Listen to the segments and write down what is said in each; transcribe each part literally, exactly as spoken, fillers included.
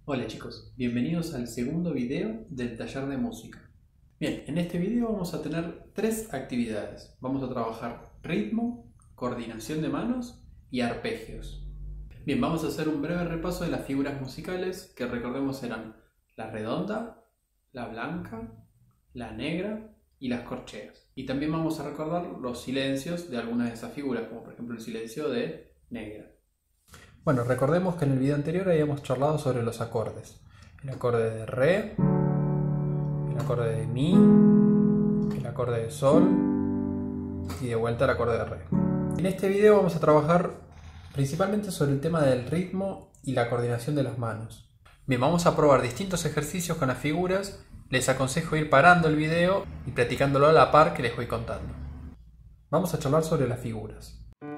Hola chicos, bienvenidos al segundo video del taller de música. Bien, en este video vamos a tener tres actividades. Vamos a trabajar ritmo, coordinación de manos y arpegios. Bien, vamos a hacer un breve repaso de las figuras musicales que recordemos eran la redonda, la blanca, la negra y las corcheas. Y también vamos a recordar los silencios de algunas de esas figuras, como por ejemplo el silencio de negra. Bueno, recordemos que en el video anterior habíamos charlado sobre los acordes. El acorde de re, el acorde de mi, el acorde de sol y de vuelta el acorde de re. En este video vamos a trabajar principalmente sobre el tema del ritmo y la coordinación de las manos. Bien, vamos a probar distintos ejercicios con las figuras. Les aconsejo ir parando el video y practicándolo a la par que les voy contando. Vamos a charlar sobre las figuras.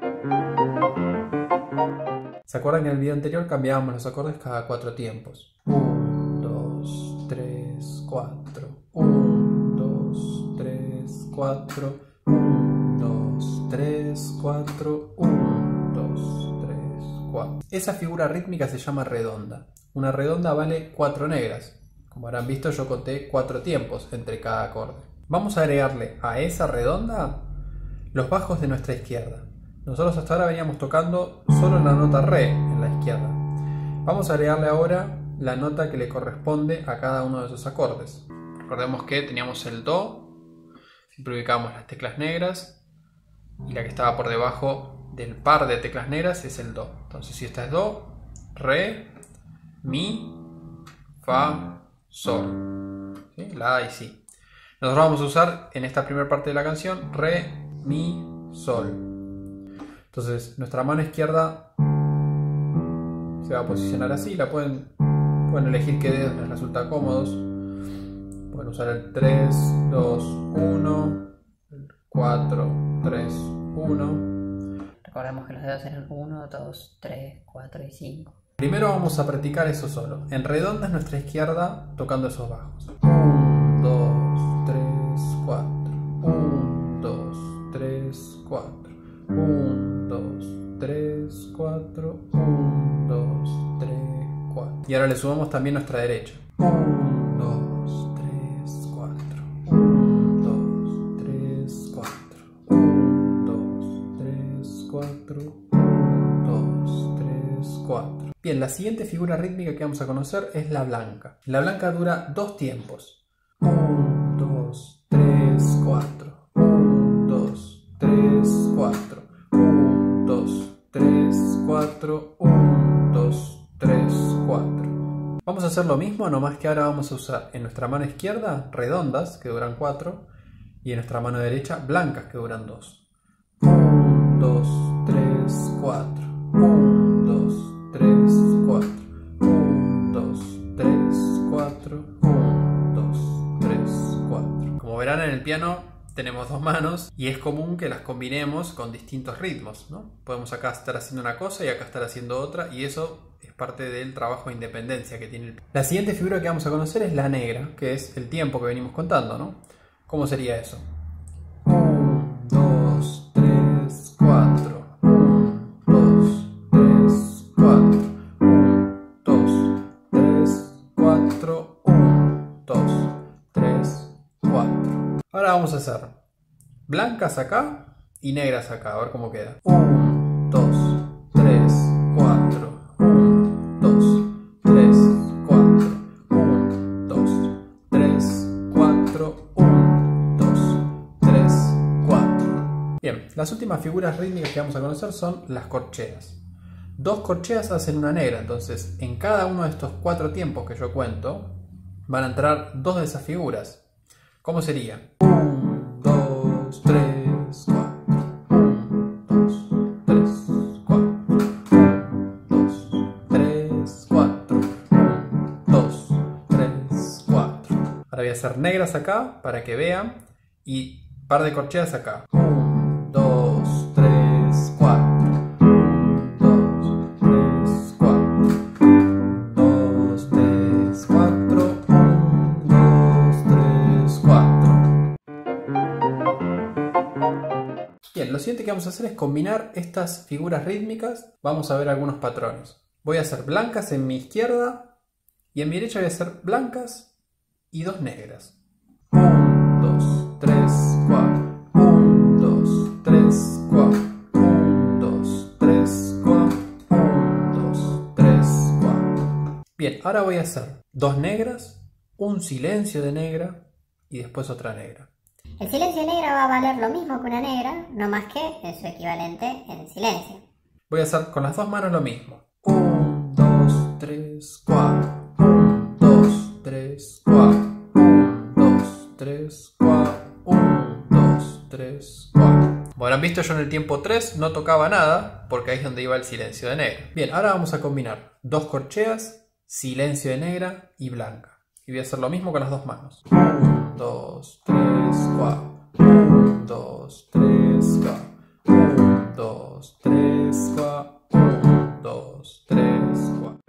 ¿Se acuerdan que en el video anterior cambiábamos los acordes cada cuatro tiempos? uno, dos, tres, cuatro. uno, dos, tres, cuatro. uno, dos, tres, cuatro. uno, dos, tres, cuatro. Esa figura rítmica se llama redonda. Una redonda vale cuatro negras. Como habrán visto, yo conté cuatro tiempos entre cada acorde. Vamos a agregarle a esa redonda los bajos de nuestra izquierda. Nosotros hasta ahora veníamos tocando solo en la nota re en la izquierda. Vamos a agregarle ahora la nota que le corresponde a cada uno de esos acordes. Recordemos que teníamos el do, siempre ubicábamos las teclas negras, y la que estaba por debajo del par de teclas negras es el do. Entonces si esta es do, re, mi, fa, sol, ¿sí? La y si. Nosotros vamos a usar en esta primera parte de la canción re, mi, sol. Entonces nuestra mano izquierda se va a posicionar así. La pueden, pueden elegir qué dedos les resulta cómodos. Pueden usar el tres, dos, uno, el cuatro, tres, uno. Recordemos que los dedos eran uno, dos, tres, cuatro y cinco. Primero vamos a practicar eso solo. En redonda es nuestra izquierda tocando esos bajos. uno, dos, tres, cuatro. uno, dos, tres, cuatro. uno, dos, tres, cuatro. uno, dos, tres, cuatro. Y ahora le sumamos también nuestra derecha. uno, dos, tres, cuatro. uno, dos, tres, cuatro. uno, dos, tres, cuatro. uno, dos, tres, cuatro. Bien, la siguiente figura rítmica que vamos a conocer es la blanca. La blanca dura dos tiempos. uno, dos, tres, cuatro. uno, dos, tres, cuatro. uno, dos, tres, cuatro. uno, dos, tres, cuatro. Vamos a hacer lo mismo, nomás que ahora vamos a usar en nuestra mano izquierda redondas, que duran cuatro, y en nuestra mano derecha blancas, que duran dos. uno, dos, tres, cuatro. uno, dos, tres, cuatro. uno, dos, tres, cuatro. uno, dos, tres, cuatro. Como verán, en el piano tenemos dos manos y es común que las combinemos con distintos ritmos, ¿no? Podemos acá estar haciendo una cosa y acá estar haciendo otra, y eso es parte del trabajo de independencia que tiene el piano. La siguiente figura que vamos a conocer es la negra, que es el tiempo que venimos contando, ¿no? ¿Cómo sería eso? uno, dos, tres, cuatro. uno, dos, tres, cuatro. uno, dos, tres, cuatro. uno, dos, tres, cuatro. Ahora vamos a hacer blancas acá y negras acá, a ver cómo queda. uno, dos, tres, cuatro. uno, dos, tres, cuatro. uno, dos, tres, cuatro. uno, dos, tres, cuatro. Bien, las últimas figuras rítmicas que vamos a conocer son las corcheas. Dos corcheas hacen una negra, entonces en cada uno de estos cuatro tiempos que yo cuento van a entrar dos de esas figuras. ¿Cómo sería? uno, dos, tres, cuatro. uno, dos, tres, cuatro. uno, dos, tres, cuatro. uno, dos, tres, cuatro. Ahora voy a hacer negras acá para que vean y par de corcheas acá. uno, dos, tres, cuatro. uno, dos, tres, cuatro. uno, dos, tres, cuatro. Bien, lo siguiente que vamos a hacer es combinar estas figuras rítmicas. Vamos a ver algunos patrones. Voy a hacer blancas en mi izquierda Y en mi derecha voy a hacer blancas y dos negras. uno, dos, tres, cuatro. uno, dos, tres, cuatro. uno, dos, tres, cuatro. uno, dos, tres, cuatro. Bien, ahora voy a hacer dos negras, un silencio de negra y después otra negra. El silencio de negra va a valer lo mismo que una negra, no más que en su equivalente en silencio. Voy a hacer con las dos manos lo mismo. uno, dos, tres, cuatro. uno, dos, tres, cuatro. uno, dos, tres, cuatro. uno, dos, tres, cuatro. Como habrán visto, yo en el tiempo tres no tocaba nada porque ahí es donde iba el silencio de negra. Bien, ahora vamos a combinar dos corcheas, silencio de negra y blanca. Y voy a hacer lo mismo con las dos manos. uno, dos, tres, cuatro. uno, dos, tres, cuatro. uno, dos, tres, cuatro. uno, dos, tres, cuatro.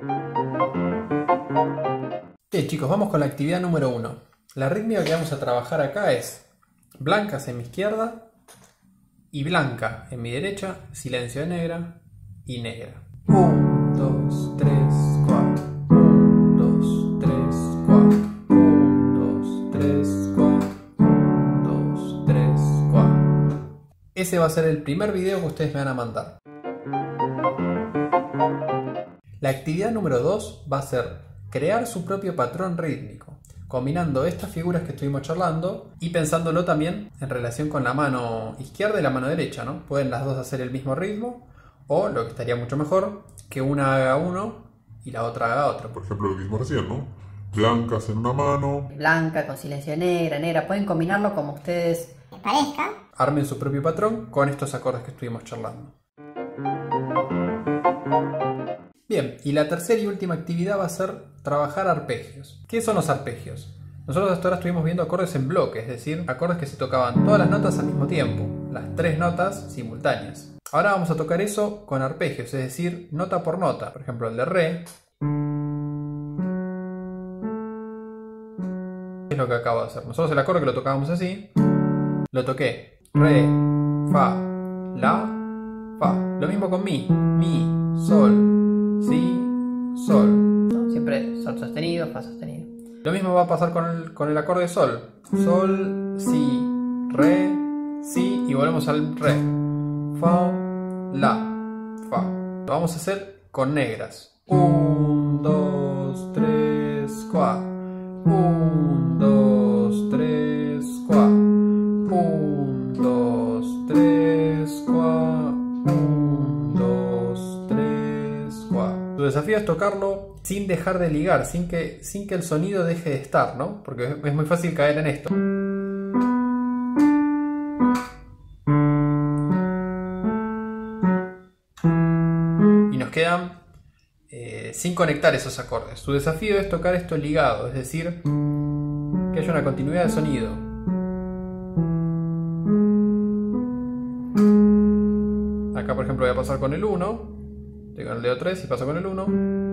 Bien, chicos, vamos con la actividad número uno. La rítmica que vamos a trabajar acá es blancas en mi izquierda y blanca en mi derecha, silencio de negra y negra. uno, dos, tres, cuatro. uno, dos, tres, cuatro. uno, dos, tres, cuatro. uno, dos, tres, cuatro. Ese va a ser el primer video que ustedes me van a mandar. La actividad número dos va a ser crear su propio patrón rítmico, combinando estas figuras que estuvimos charlando y pensándolo también en relación con la mano izquierda y la mano derecha, ¿no? Pueden las dos hacer el mismo ritmo, o lo que estaría mucho mejor, que una haga uno y la otra haga otro. Por ejemplo, lo que hicimos recién, ¿no? Blancas en una mano. Blanca con silencio negra, negra. Pueden combinarlo como ustedes ¿Les parezca? Armen su propio patrón con estos acordes que estuvimos charlando. Bien, y la tercera y última actividad va a ser trabajar arpegios. ¿Qué son los arpegios? Nosotros hasta ahora estuvimos viendo acordes en bloque, es decir, acordes que se tocaban todas las notas al mismo tiempo, las tres notas simultáneas. Ahora vamos a tocar eso con arpegios, es decir, nota por nota. Por ejemplo, el de re es lo que acabo de hacer. Nosotros el acorde que lo tocábamos así, lo toqué re, fa, la, fa. Lo mismo con mi, mi, sol, si, sol. no, siempre sol sostenido, fa sostenido. Lo mismo va a pasar con el, con el acorde sol. Sol, si, re, si y volvemos al re. Fa, la, fa. Lo vamos a hacer con negras. uno, dos, tres, cuatro. uno, dos, tres, cuatro. uno, dos, tres, cuatro. uno, dos, tres, cuatro. Tu desafío es tocarlo sin dejar de ligar, sin que, sin que el sonido deje de estar, ¿no? Porque es muy fácil caer en esto. Y nos quedan eh, sin conectar esos acordes. Tu desafío es tocar esto ligado, es decir, que haya una continuidad de sonido. Acá, por ejemplo, voy a pasar con el uno. Estoy con el dedo tres y paso con el uno.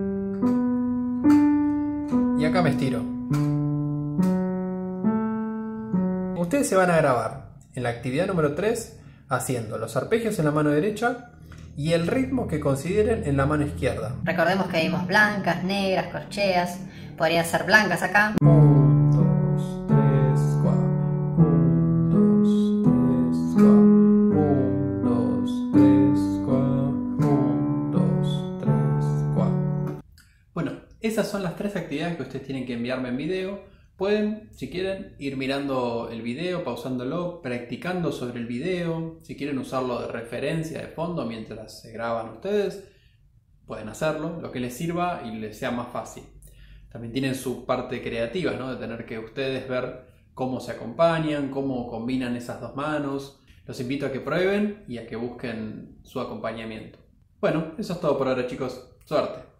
Y acá me estiro. Ustedes se van a grabar en la actividad número tres haciendo los arpegios en la mano derecha y el ritmo que consideren en la mano izquierda. Recordemos que vimos blancas, negras, corcheas. Podrían ser blancas acá. uno, dos, tres, cuatro. uno, dos, tres, cuatro. uno, dos, tres, cuatro. uno, dos, tres, cuatro. Bueno, esas son las tres actividades que ustedes tienen que enviarme en video. Pueden, si quieren, ir mirando el video, pausándolo, practicando sobre el video. Si quieren usarlo de referencia de fondo mientras se graban ustedes, pueden hacerlo, lo que les sirva y les sea más fácil. También tienen su parte creativa, ¿no? De tener que ustedes ver cómo se acompañan, cómo combinan esas dos manos. Los invito a que prueben y a que busquen su acompañamiento. Bueno, eso es todo por ahora, chicos. Suerte.